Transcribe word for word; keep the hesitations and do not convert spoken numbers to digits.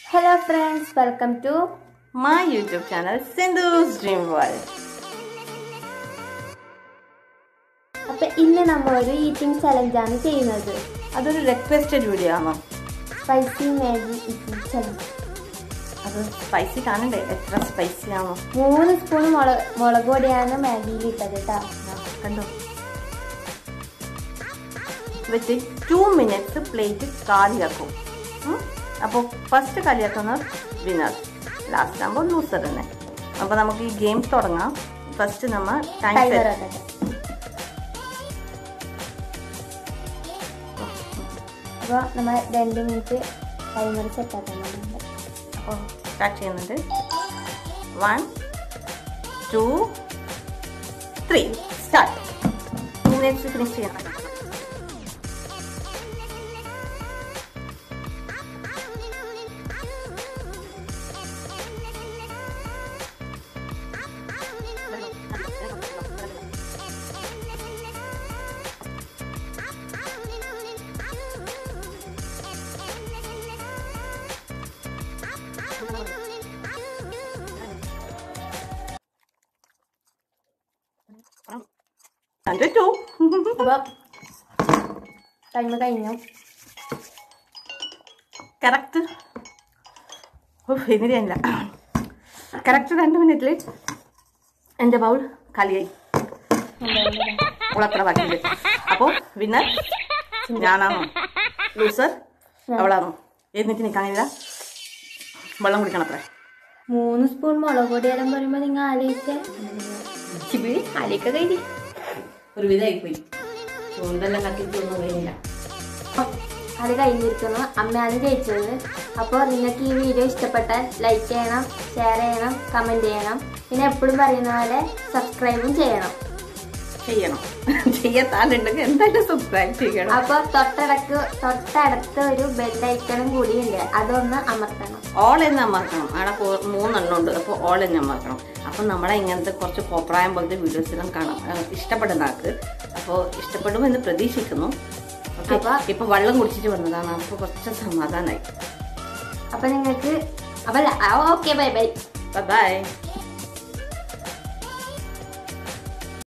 Hello friends, welcome to my YouTube channel Sindhu's Dream World. അപ്പോൾ ഇന്ന് നമ്മൾ ഒരു ഈറ്റിംഗ് ചലഞ്ച് ആണ് ചെയ്യുന്നത്. അതൊരു റിക്വസ്റ്റഡ് വീഡിയോ ആണോ? Spicy Maggi eating challenge. അത് സ്പൈസി കാണണ്ടേ? എത്ര സ്പൈസി ആണോ? മൂന്ന് സ്പൂൺ മുളക് മുളക് പൊടിയാണ് മാഗിയിൽ ഇട്ടത് കേട്ടോ. കണ്ടോ? വെച്ച് ടു മിനിറ്റ്സ് പ്ലേറ്റ് കാലിയാക്കും. അപ്പോൾ ഫസ്റ്റ് കളിയാക്കുന്ന വിന്നർ, ലാസ്റ്റ് ആകുമ്പോൾ ലൂസർ തന്നെ. അപ്പോൾ നമുക്ക് ഈ ഗെയിം തുടങ്ങാം. ഫസ്റ്റ് നമ്മൾ ടൈം അപ്പോൾ നമ്മൾ രണ്ട് മിനിറ്റ് ടൈമർ സെറ്റ് ആക്കുന്നുണ്ട്. അപ്പോൾ സ്റ്റാർട്ട് ചെയ്യുന്നുണ്ട്. One two three start. Two minutes finish ചെയ്യണം. ടൈം കഴിഞ്ഞു. കറക്റ്റ് ഇതില്ല കറക്റ്റ് രണ്ട് മിനിറ്റിൽ എൻ്റെ ബൗൾ കളിയായി. അവളത്ര ബാക്കിയുണ്ട്. അപ്പോൾ വിന്നർ ഞാനാണോ? ലൂസർ അവളാണോ? എന്നിട്ട് നിൽക്കാനില്ല, വെള്ളം കുടിക്കണം. അത്ര മൂന്ന് സ്പൂൺ മുളക് പൊടി എല്ലാം പറയുമ്പോൾ നിങ്ങൾ ആലോചിച്ച ചിബിളി ആലോചിക്ക കഴിഞ്ഞു. ഒരു വിധമായിപ്പോയി. ചൂണ്ടെല്ലാം കത്തിച്ചൊന്നും കഴിഞ്ഞില്ല. അത് കഴിഞ്ഞിരിക്കുന്നു. അമ്മയാണ് ജയിച്ചത്. അപ്പോൾ നിങ്ങൾക്ക് ഈ വീഡിയോ ഇഷ്ടപ്പെട്ടാൽ ലൈക്ക് ചെയ്യണം, ഷെയർ ചെയ്യണം, കമൻറ്റ് ചെയ്യണം. പിന്നെ എപ്പോഴും പറയുന്ന പോലെ സബ്സ്ക്രൈബും ചെയ്യണം ചെയ്യണം ചെയ്യാത്താളുണ്ടെങ്കിൽ എന്തായാലും സബ്സ്ക്രൈബ് ചെയ്യണം. അപ്പോൾ തൊട്ടടക്ക് തൊട്ടടുത്ത് ഒരു ബെൽ ഐക്കണും കൂടിയുണ്ട്, അതൊന്ന് അമർത്തണം. ഓൾ എന്ന് അമർക്കണം. അവിടെ മൂന്നെണ്ണം ഉണ്ട്. അപ്പോൾ ഓൾ എന്ന് അമർക്കണം. അപ്പം നമ്മളെ ഇങ്ങനത്തെ കുറച്ച് കോപ്രായം പോലത്തെ വീഡിയോസ് എല്ലാം കാണാം ഇഷ്ടപ്പെടുന്ന ആൾക്ക്. അപ്പോൾ ഇഷ്ടപ്പെടുമെന്ന് പ്രതീക്ഷിക്കുന്നു. അപ്പൊ ഇപ്പൊ വെള്ളം കുടിച്ചിട്ട് വന്നതാണ്. അപ്പൊ കുറച്ച് സമാധാനമായി. അപ്പൊ നിങ്ങൾക്ക് അപ്പൊ ഓക്കെ ബൈ ബൈ ബൈ.